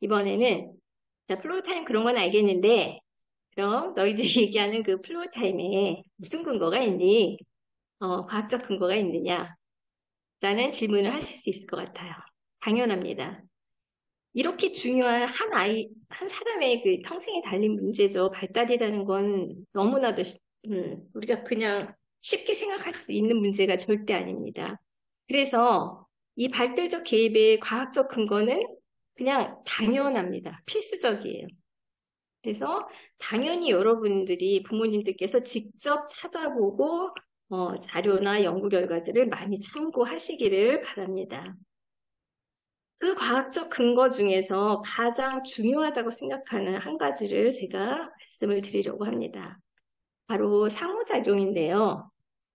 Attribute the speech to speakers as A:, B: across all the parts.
A: 이번에는 자, 플로우 타임 그런 건 알겠는데 그럼 너희들이 얘기하는 그 플로우 타임에 무슨 근거가 있니? 과학적 근거가 있느냐? 라는 질문을 하실 수 있을 것 같아요. 당연합니다. 이렇게 중요한 한 사람의 그 평생에 달린 문제죠. 발달이라는 건 너무나도 우리가 그냥 쉽게 생각할 수 있는 문제가 절대 아닙니다. 그래서 이 발달적 개입의 과학적 근거는 그냥 당연합니다. 필수적이에요. 그래서 당연히 여러분들이 부모님들께서 직접 찾아보고 자료나 연구 결과들을 많이 참고하시기를 바랍니다. 그 과학적 근거 중에서 가장 중요하다고 생각하는 한 가지를 제가 말씀을 드리려고 합니다. 바로 상호작용인데요.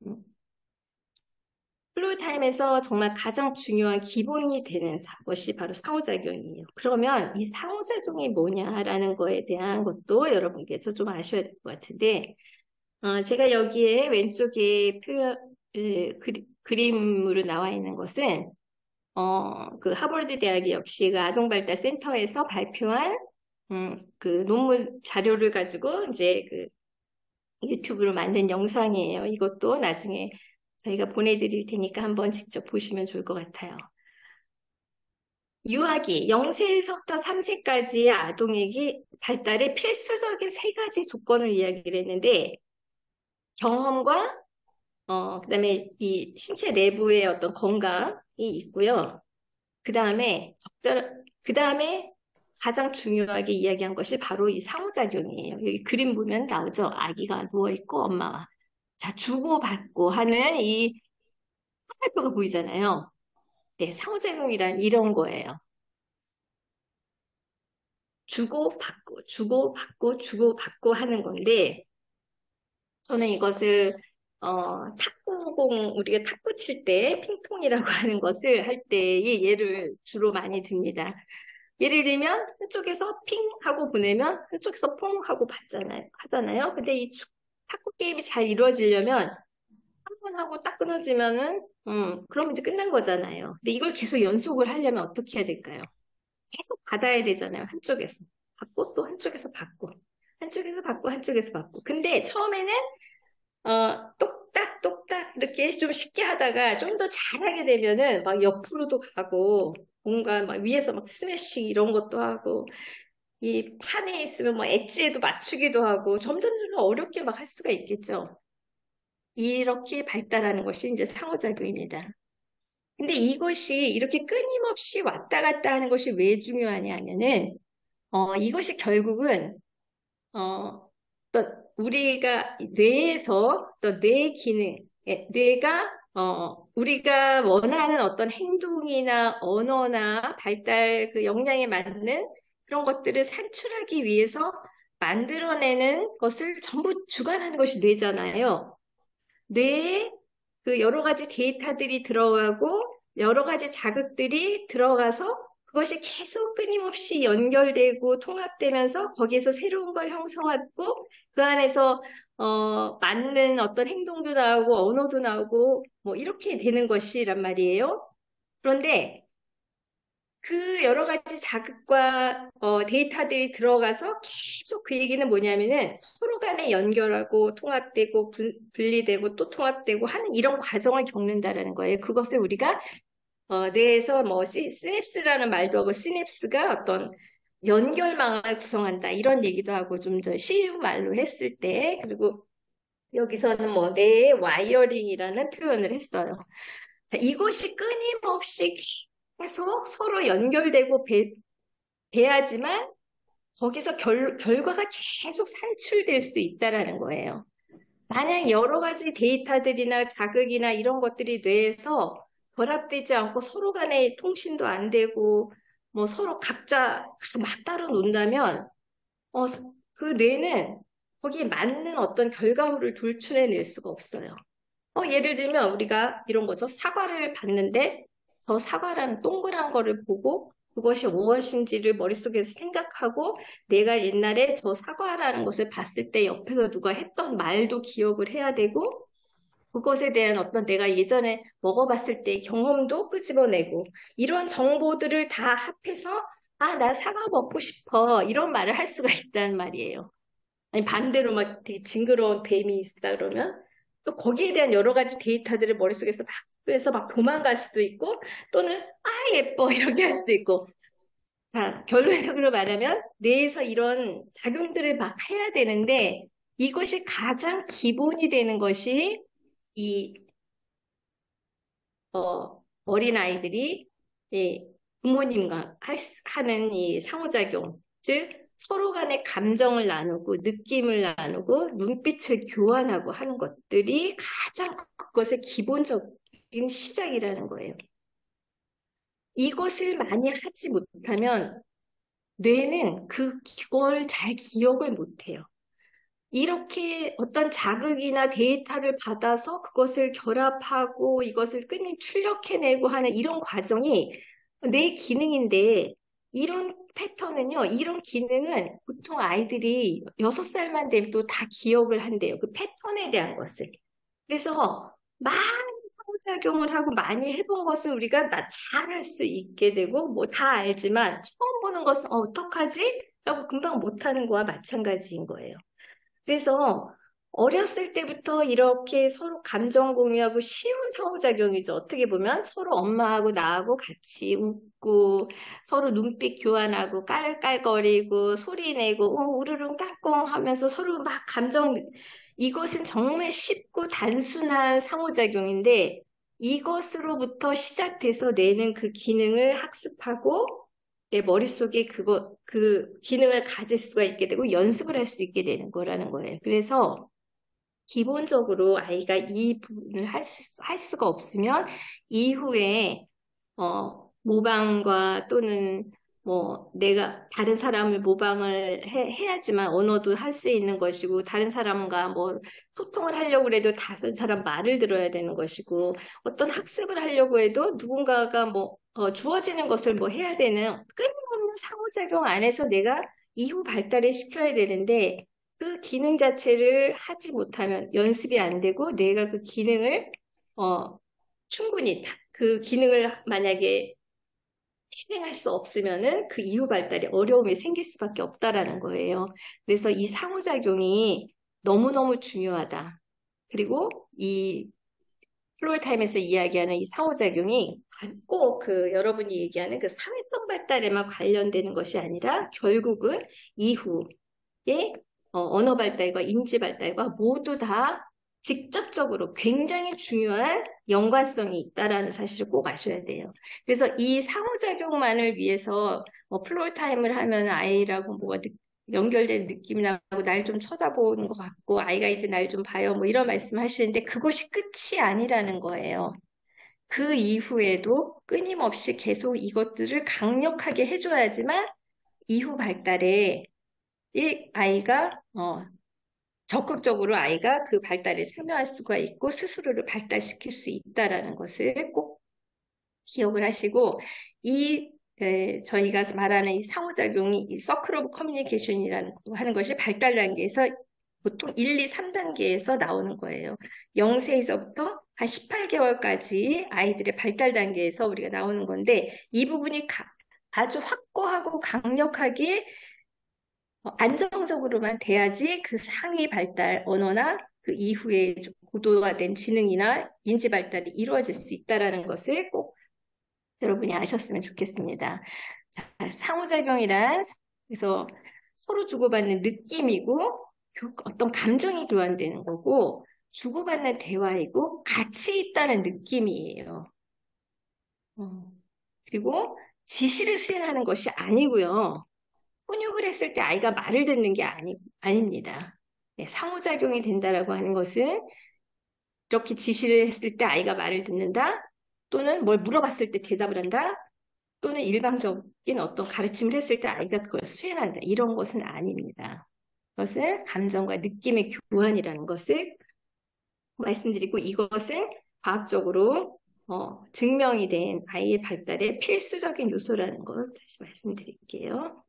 A: 플루타임에서 정말 가장 중요한 기본이 되는 것이 바로 상호작용이에요. 그러면 이 상호작용이 뭐냐라는 거에 대한 것도 여러분께서 좀 아셔야 될 것 같은데, 제가 여기에 왼쪽에 그림으로 나와 있는 것은 그 하버드 대학이 역시 그 아동발달센터에서 발표한 그 논문 자료를 가지고 이제 그 유튜브로 만든 영상이에요. 이것도 나중에 저희가 보내드릴 테니까 한번 직접 보시면 좋을 것 같아요. 유아기 0세에서부터 3세까지의 아동에게 발달에 필수적인 세 가지 조건을 이야기를 했는데 경험과 그다음에 이 신체 내부의 어떤 건강이 있고요. 그 다음에 가장 중요하게 이야기한 것이 바로 이 상호작용이에요. 여기 그림 보면 나오죠? 아기가 누워있고 엄마와. 자, 주고받고 하는 이 화살표가 보이잖아요. 네, 상호작용이란 이런 거예요. 주고받고, 주고받고, 주고받고 하는 건데, 저는 이것을, 우리가 탁구 칠 때, 핑퐁이라고 하는 것을 할 때의 예를 주로 많이 듭니다. 예를 들면 한쪽에서 핑 하고 보내면 한쪽에서 퐁 하고 하잖아요. 근데 이 탁구 게임이 잘 이루어지려면 한 번 하고 딱 끊어지면은 그럼 이제 끝난 거잖아요. 근데 이걸 계속 연속을 하려면 어떻게 해야 될까요? 계속 받아야 되잖아요. 한쪽에서 받고 또 한쪽에서 받고 한쪽에서 받고 한쪽에서 받고. 근데 처음에는 똑딱 똑딱 이렇게 좀 쉽게 하다가 좀 더 잘하게 되면은 막 옆으로도 가고 뭔가 막 위에서 막 스매싱 이런 것도 하고 이 판에 있으면 뭐 엣지에도 맞추기도 하고 점점 어렵게 막 할 수가 있겠죠. 이렇게 발달하는 것이 이제 상호작용입니다. 근데 이것이 이렇게 끊임없이 왔다 갔다 하는 것이 왜 중요하냐 하면은 이것이 결국은 또 우리가 뇌에서 또 뇌 기능, 뇌가 우리가 원하는 어떤 행동이나 언어나 발달 그 역량에 맞는 그런 것들을 산출하기 위해서 만들어내는 것을 전부 주관하는 것이 뇌잖아요. 뇌에 그 여러 가지 데이터들이 들어가고 여러 가지 자극들이 들어가서 그것이 계속 끊임없이 연결되고 통합되면서 거기에서 새로운 걸 형성하고 그 안에서 맞는 어떤 행동도 나오고 언어도 나오고 뭐 이렇게 되는 것이란 말이에요. 그런데 그 여러 가지 자극과 데이터들이 들어가서 계속 그 얘기는 뭐냐면은 서로 간에 연결하고 통합되고 분리되고 또 통합되고 하는 이런 과정을 겪는다라는 거예요. 그것을 우리가 뇌에서 뭐 시냅스라는 말도 하고 시냅스가 어떤 연결망을 구성한다 이런 얘기도 하고 좀 더 쉬운 말로 했을 때 그리고 여기서는 뭐 뇌의 와이어링이라는 표현을 했어요. 자, 이것이 끊임없이 계속 서로 연결되고 돼야지만 거기서 결과가 계속 산출될 수 있다라는 거예요. 만약 여러 가지 데이터들이나 자극이나 이런 것들이 뇌에서 결합되지 않고 서로 간에 통신도 안 되고 뭐 서로 각자 막 따로 논다면 어, 그 뇌는 거기에 맞는 어떤 결과물을 돌출해낼 수가 없어요. 예를 들면 우리가 이런 거죠. 사과를 봤는데 저 사과라는 동그란 거를 보고 그것이 무엇인지를 머릿속에서 생각하고 내가 옛날에 저 사과라는 것을 봤을 때 옆에서 누가 했던 말도 기억을 해야 되고 그것에 대한 어떤 내가 예전에 먹어봤을 때 경험도 끄집어내고 이런 정보들을 다 합해서 아, 나 사과 먹고 싶어. 이런 말을 할 수가 있다는 말이에요. 아니, 반대로 막 되게 징그러운 뱀이 있다 그러면 또 거기에 대한 여러 가지 데이터들을 머릿속에서 막 해서 막 도망갈 수도 있고 또는 아, 예뻐. 이렇게 할 수도 있고. 자, 결론적으로 말하면 뇌에서 이런 작용들을 막 해야 되는데 이것이 가장 기본이 되는 것이 이 어린아이들이 이 부모님과 하는 이 상호작용, 즉 서로 간의 감정을 나누고 느낌을 나누고 눈빛을 교환하고 하는 것들이 가장 그것의 기본적인 시작이라는 거예요. 이것을 많이 하지 못하면 뇌는 그걸 잘 기억을 못해요. 이렇게 어떤 자극이나 데이터를 받아서 그것을 결합하고 이것을 끈을 출력해내고 하는 이런 과정이 내 기능인데 이런 패턴은요, 이런 기능은 보통 아이들이 6살만 돼도 다 기억을 한대요. 그 패턴에 대한 것을. 그래서 많은 상호작용을 하고 많이 해본 것을 우리가 잘할 수 있게 되고 뭐 다 알지만 처음 보는 것은 어떡하지? 라고 금방 못하는 거와 마찬가지인 거예요. 그래서 어렸을 때부터 이렇게 서로 감정 공유하고 쉬운 상호작용이죠. 어떻게 보면 서로 엄마하고 나하고 같이 웃고 서로 눈빛 교환하고 깔깔거리고 소리 내고 우르릉 깍꿍 하면서 서로 막 이것은 정말 쉽고 단순한 상호작용인데 이것으로부터 시작돼서 뇌는 그 기능을 학습하고 내 머릿속에 그 기능을 가질 수가 있게 되고 연습을 할 수 있게 되는 거라는 거예요. 그래서 기본적으로 아이가 이 부분을 할 수가 없으면 이후에 모방과 또는 뭐 내가 다른 사람을 모방을 해야지만 언어도 할 수 있는 것이고 다른 사람과 뭐 소통을 하려고 해도 다른 사람 말을 들어야 되는 것이고 어떤 학습을 하려고 해도 누군가가 뭐 주어지는 것을 뭐 해야 되는 끊임없는 상호작용 안에서 내가 이후 발달을 시켜야 되는데 그 기능 자체를 하지 못하면 연습이 안 되고 내가 그 기능을 충분히 그 기능을 만약에 실행할 수 없으면은 그 이후 발달에 어려움이 생길 수밖에 없다라는 거예요. 그래서 이 상호작용이 너무너무 중요하다. 그리고 이 플로어타임에서 이야기하는 이 상호작용이 꼭 그 여러분이 얘기하는 그 사회성 발달에만 관련되는 것이 아니라 결국은 이후에 언어 발달과 인지 발달과 모두 다 직접적으로 굉장히 중요한 연관성이 있다라는 사실을 꼭 아셔야 돼요. 그래서 이 상호작용만을 위해서 플로어 타임을 하면 아이라고 뭐가 연결된 느낌이 나고 날 좀 쳐다보는 것 같고 아이가 이제 날 좀 봐요 뭐 이런 말씀 하시는데 그것이 끝이 아니라는 거예요. 그 이후에도 끊임없이 계속 이것들을 강력하게 해줘야지만 이후 발달에 이 아이가 적극적으로 아이가 그 발달에 참여할 수가 있고 스스로를 발달시킬 수 있다라는 것을 꼭 기억을 하시고 저희가 말하는 이 상호작용이 이 서클 오브 커뮤니케이션이라는 하는 것이 발달 단계에서 보통 1, 2, 3단계에서 나오는 거예요. 0세에서부터 한 18개월까지 아이들의 발달 단계에서 우리가 나오는 건데 이 부분이 아주 확고하고 강력하게 안정적으로만 돼야지 그 상위 발달 언어나 그 이후에 좀 고도화된 지능이나 인지 발달이 이루어질 수 있다는 것을 꼭 여러분이 아셨으면 좋겠습니다. 자, 상호작용이란 그래서 서로 주고받는 느낌이고 어떤 감정이 교환되는 거고 주고받는 대화이고 같이 있다는 느낌이에요. 그리고 지시를 수행하는 것이 아니고요. 훈육을 했을 때 아이가 말을 듣는 게 아닙니다. 네, 상호작용이 된다라고 하는 것은 이렇게 지시를 했을 때 아이가 말을 듣는다 또는 뭘 물어봤을 때 대답을 한다 또는 일방적인 어떤 가르침을 했을 때 아이가 그걸 수행한다. 이런 것은 아닙니다. 그것은 감정과 느낌의 교환이라는 것을 말씀드리고 이것은 과학적으로 증명이 된 아이의 발달에 필수적인 요소라는 것 다시 말씀드릴게요.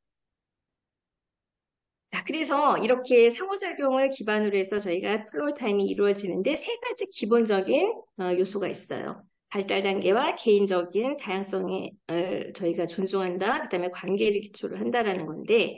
A: 자, 그래서 이렇게 상호작용을 기반으로 해서 저희가 플로어 타임이 이루어지는데 세 가지 기본적인 요소가 있어요. 발달 단계와 개인적인 다양성에 저희가 존중한다. 그다음에 관계를 기초로 한다라는 건데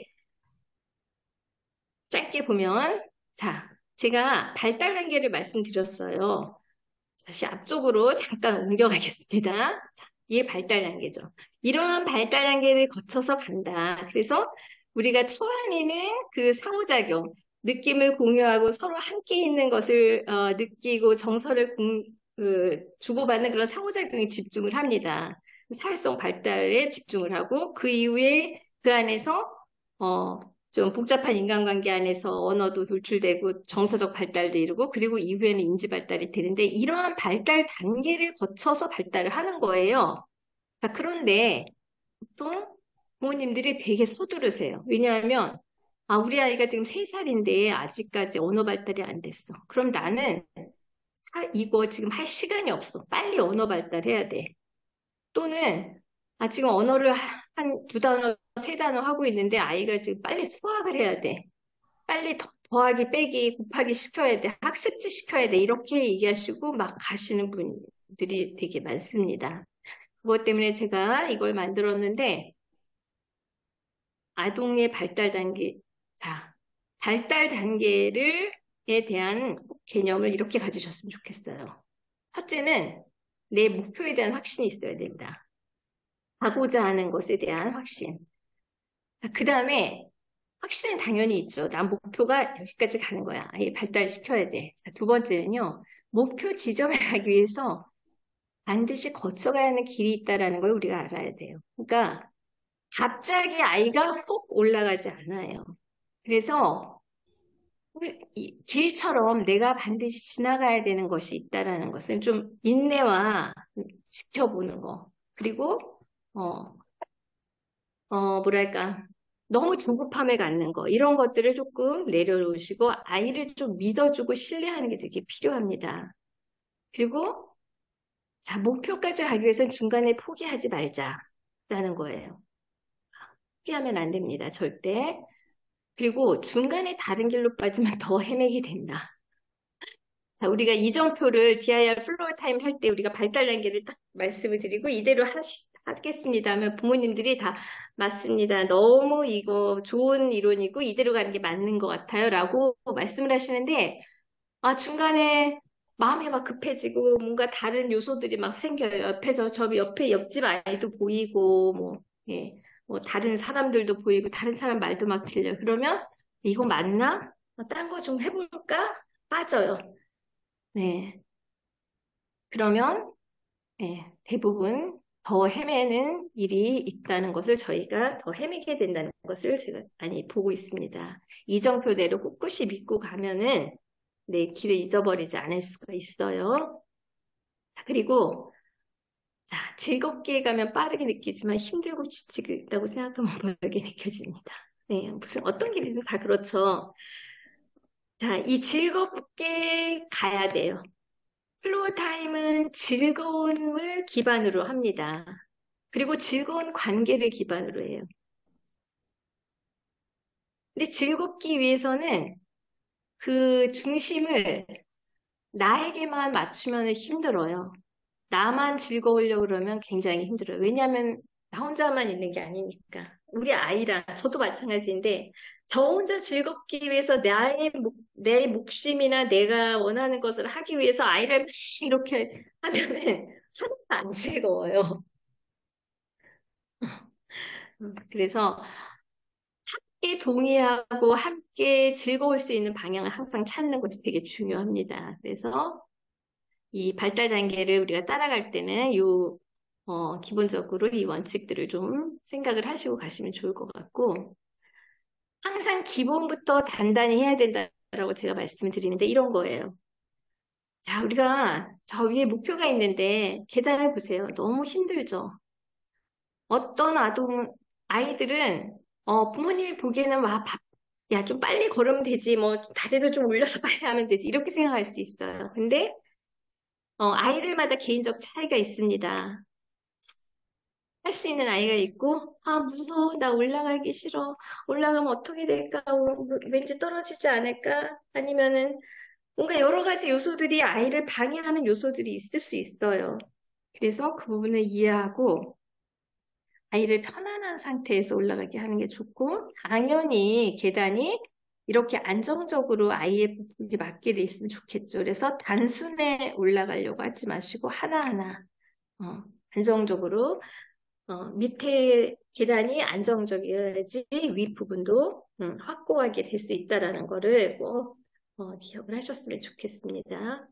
A: 짧게 보면 자, 제가 발달 단계를 말씀드렸어요. 다시 앞쪽으로 잠깐 옮겨가겠습니다. 자, 이게 발달 단계죠. 이러한 발달 단계를 거쳐서 간다. 그래서 우리가 초안에는 그 상호작용, 느낌을 공유하고 서로 함께 있는 것을 느끼고 정서를 주고받는 그런 상호작용에 집중을 합니다. 사회성 발달에 집중을 하고 그 이후에 그 안에서 어, 좀 복잡한 인간관계 안에서 언어도 돌출되고 정서적 발달도 이루고 그리고 이후에는 인지 발달이 되는데 이러한 발달 단계를 거쳐서 발달을 하는 거예요. 자, 그런데 보통 부모님들이 되게 서두르세요. 왜냐하면 우리 아이가 지금 3살인데 아직까지 언어 발달이 안 됐어. 그럼 나는 이거 지금 할 시간이 없어. 빨리 언어 발달해야 돼. 또는 지금 언어를 한 2단어, 3단어 하고 있는데 아이가 지금 빨리 수학을 해야 돼. 빨리 더하기, 빼기, 곱하기 시켜야 돼. 학습지 시켜야 돼. 이렇게 얘기하시고 막 가시는 분들이 되게 많습니다. 그것 때문에 제가 이걸 만들었는데 아동의 발달 단계, 자, 발달 단계에 대한 개념을 이렇게 가지셨으면 좋겠어요. 첫째는 내 목표에 대한 확신이 있어야 된다. 가고자 하는 것에 대한 확신. 그 다음에 확신은 당연히 있죠. 난 목표가 여기까지 가는 거야. 아예 발달시켜야 돼. 자, 두 번째는요. 목표 지점에 가기 위해서 반드시 거쳐가야 하는 길이 있다는 걸 우리가 알아야 돼요. 그러니까 갑자기 아이가 훅 올라가지 않아요. 그래서 이 길처럼 내가 반드시 지나가야 되는 것이 있다라는 것은 좀 인내와 지켜보는 거. 그리고 어, 뭐랄까, 너무 조급함에 갖는 거, 이런 것들을 조금 내려놓으시고, 아이를 좀 믿어주고 신뢰하는 게 되게 필요합니다. 그리고, 자, 목표까지 가기 위해서는 중간에 포기하지 말자라는 거예요. 포기하면 안 됩니다, 절대. 그리고 중간에 다른 길로 빠지면 더 헤매게 된다. 자, 우리가 이정표를 DIR 플로어 타임 할 때 우리가 발달 단계를 딱 말씀을 드리고 이대로 하겠습니다 하면 부모님들이 다 맞습니다. 너무 이거 좋은 이론이고 이대로 가는 게 맞는 것 같아요. 라고 말씀을 하시는데 중간에 마음이 막 급해지고 뭔가 다른 요소들이 막 생겨요. 옆에서 저 옆에 옆집 아이도 보이고 예, 뭐 다른 사람들도 보이고 다른 사람 말도 막 들려요. 그러면 이거 맞나? 딴 거 좀 해볼까? 빠져요. 네. 그러면 대부분 더 헤매는 일이 있다는 것을 저희가 더 헤매게 된다는 것을 제가 많이 보고 있습니다. 이정표대로 꿋꿋이 믿고 가면은 내 길을 잊어버리지 않을 수가 있어요. 그리고 자, 즐겁게 가면 빠르게 느끼지만 힘들고 지치다고 생각하면 멀게 느껴집니다. 네, 무슨 어떤 길이든 다 그렇죠. 자, 이 즐겁게 가야 돼요. 플로어 타임은 즐거움을 기반으로 합니다. 그리고 즐거운 관계를 기반으로 해요. 근데 즐겁기 위해서는 그 중심을 나에게만 맞추면 힘들어요. 나만 즐거우려고 그러면 굉장히 힘들어요. 왜냐하면 나 혼자만 있는 게 아니니까. 우리 아이랑 저도 마찬가지인데 저 혼자 즐겁기 위해서 내 목심이나 내가 원하는 것을 하기 위해서 아이를 막 이렇게 하면은 하나도 안 즐거워요. 그래서 함께 동의하고 함께 즐거울 수 있는 방향을 항상 찾는 것이 되게 중요합니다. 그래서 이 발달 단계를 우리가 따라갈 때는 기본적으로 이 원칙들을 좀 생각을 하시고 가시면 좋을 것 같고, 항상 기본부터 단단히 해야 된다라고 제가 말씀을 드리는데 이런 거예요. 자, 우리가 저 위에 목표가 있는데 계단을 보세요. 너무 힘들죠? 어떤 아이들은 부모님이 보기에는 야, 좀 빨리 걸으면 되지. 뭐 다리도 좀 올려서 빨리 하면 되지. 이렇게 생각할 수 있어요. 근데 아이들마다 개인적 차이가 있습니다. 할 수 있는 아이가 있고, 무서워. 나 올라가기 싫어. 올라가면 어떻게 될까? 왠지 떨어지지 않을까? 아니면은 뭔가 여러 가지 요소들이 아이를 방해하는 요소들이 있을 수 있어요. 그래서 그 부분을 이해하고 아이를 편안한 상태에서 올라가게 하는 게 좋고, 당연히 계단이 이렇게 안정적으로 아이의 부분이 맞게 돼 있으면 좋겠죠. 그래서 단순에 올라가려고 하지 마시고 하나하나 어, 안정적으로 밑에 계단이 안정적이어야지 윗부분도 확고하게 될 수 있다라는 거를 꼭 기억을 하셨으면 좋겠습니다.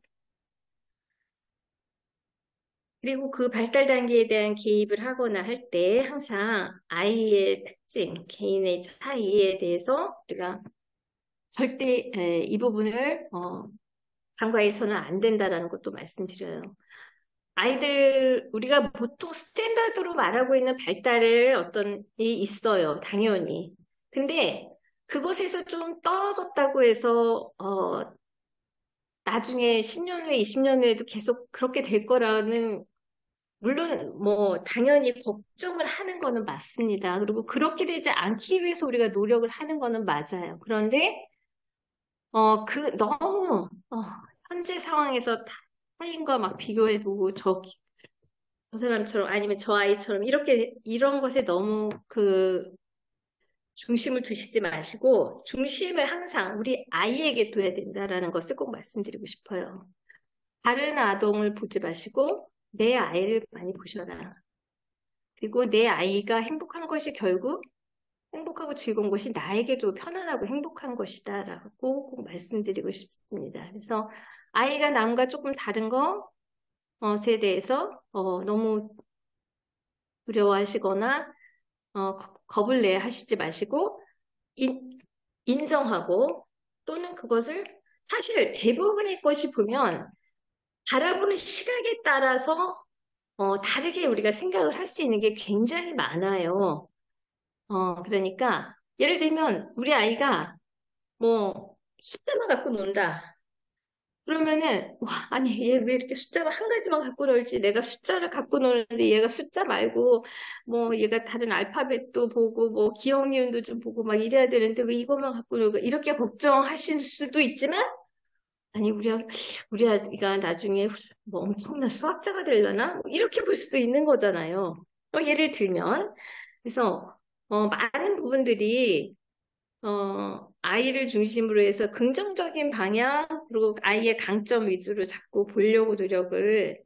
A: 그리고 그 발달 단계에 대한 개입을 하거나 할 때 항상 아이의 특징, 개인의 차이에 대해서 우리가 절대 이 부분을 간과해서는 안 된다라는 것도 말씀드려요. 아이들 우리가 보통 스탠다드로 말하고 있는 발달을 어떤 이 있어요. 당연히. 근데 그것에서 좀 떨어졌다고 해서 나중에 10년 후에 20년 후에도 계속 그렇게 될 거라는 물론 뭐 당연히 걱정을 하는 거는 맞습니다. 그리고 그렇게 되지 않기 위해서 우리가 노력을 하는 거는 맞아요. 그런데 그 너무 현재 상황에서 타인과 막 비교해보고 저 사람처럼 아니면 저 아이처럼 이렇게 이런 것에 너무 그 중심을 두시지 마시고 중심을 항상 우리 아이에게 둬야 된다라는 것을 꼭 말씀드리고 싶어요. 다른 아동을 보지 마시고 내 아이를 많이 보셔라. 그리고 내 아이가 행복한 것이 결국 행복하고 즐거운 것이 나에게도 편안하고 행복한 것이다라고 꼭 말씀드리고 싶습니다. 그래서 아이가 남과 조금 다른 것에 대해서 너무 두려워하시거나 겁을 내 하시지 마시고 인, 인정하고 또는 그것을 사실 대부분의 것이 보면 바라보는 시각에 따라서 다르게 우리가 생각을 할 수 있는 게 굉장히 많아요. 그러니까 예를 들면 우리 아이가 뭐 숫자만 갖고 논다. 그러면은 와 아니 얘 왜 이렇게 숫자만 한 가지만 갖고 놀지? 내가 숫자를 갖고 노는데 얘가 숫자 말고 뭐 얘가 다른 알파벳도 보고 뭐 기억 니은도 좀 보고 막 이래야 되는데 왜 이것만 갖고 놀고 이렇게 걱정하실 수도 있지만 아니 우리 아이가 나중에 뭐 엄청난 수학자가 되려나? 뭐 이렇게 볼 수도 있는 거잖아요. 예를 들면 그래서 많은 부분들이 아이를 중심으로 해서 긍정적인 방향, 그리고 아이의 강점 위주로 자꾸 보려고 노력을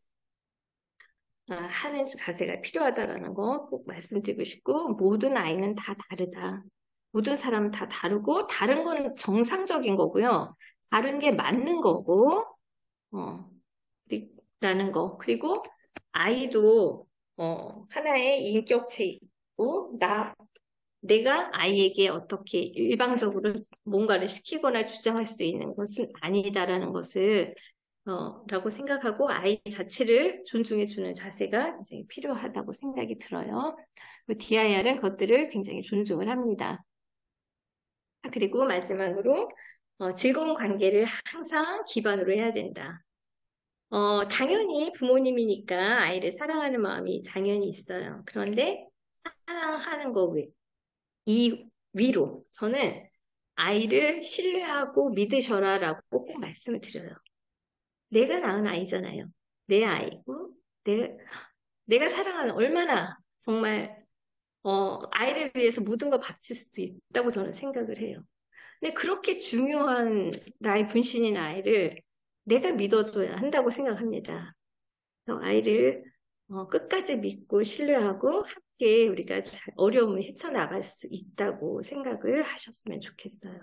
A: 하는 자세가 필요하다라는 거 꼭 말씀드리고 싶고, 모든 아이는 다 다르다. 모든 사람은 다 다르고, 다른 건 정상적인 거고요. 다른 게 맞는 거고, 어, 라는 거. 그리고 아이도, 하나의 인격체이고, 내가 아이에게 어떻게 일방적으로 뭔가를 시키거나 주장할 수 있는 것은 아니다라는 것을 라고 생각하고 아이 자체를 존중해 주는 자세가 굉장히 필요하다고 생각이 들어요. DIR은 그것들을 굉장히 존중을 합니다. 그리고 마지막으로 즐거운 관계를 항상 기반으로 해야 된다. 당연히 부모님이니까 아이를 사랑하는 마음이 당연히 있어요. 그런데 사랑하는 거 이 위로 저는 아이를 신뢰하고 믿으셔라라고 꼭 말씀을 드려요. 내가 낳은 아이잖아요. 내 아이고 내가 사랑하는 얼마나 정말 아이를 위해서 모든 걸 바칠 수도 있다고 저는 생각을 해요. 근데 그렇게 중요한 나의 분신인 아이를 내가 믿어줘야 한다고 생각합니다. 그래서 아이를 끝까지 믿고 신뢰하고 함께 우리가 어려움을 헤쳐나갈 수 있다고 생각을 하셨으면 좋겠어요.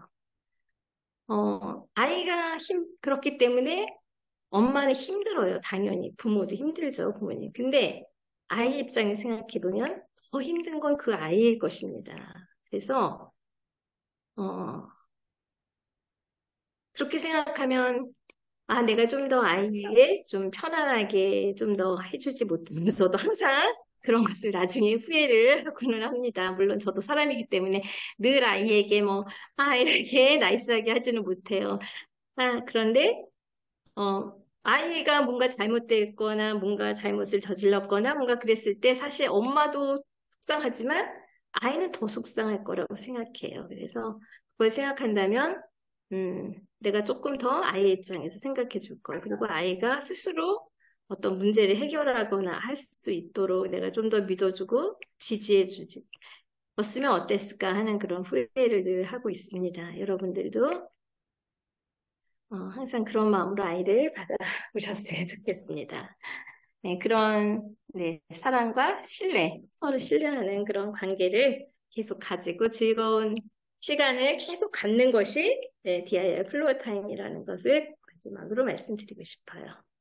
A: 아이가 그렇기 때문에 엄마는 힘들어요. 당연히. 부모도 힘들죠, 부모님. 근데 아이 입장에 생각해보면 더 힘든 건 그 아이일 것입니다. 그래서, 어, 그렇게 생각하면 내가 좀 더 아이에게 좀 편안하게 좀 더 해주지 못하면서도 항상 그런 것을 나중에 후회를 하고는 합니다. 물론 저도 사람이기 때문에 늘 아이에게 이렇게 나이스하게 하지는 못해요. 그런데, 아이가 뭔가 잘못됐거나 뭔가 잘못을 저질렀거나 뭔가 그랬을 때 사실 엄마도 속상하지만 아이는 더 속상할 거라고 생각해요. 그래서 그걸 생각한다면 내가 조금 더 아이의 입장에서 생각해 줄 걸. 그리고 아이가 스스로 어떤 문제를 해결하거나 할 수 있도록 내가 좀 더 믿어주고 지지해주지. 었으면 어땠을까 하는 그런 후회를 늘 하고 있습니다. 여러분들도 항상 그런 마음으로 아이를 받아보셨으면 좋겠습니다. 네, 그런 네, 사랑과 신뢰, 서로 신뢰하는 그런 관계를 계속 가지고 즐거운 시간을 계속 갖는 것이 네, DIY 플로어 타임이라는 것을 마지막으로 말씀드리고 싶어요.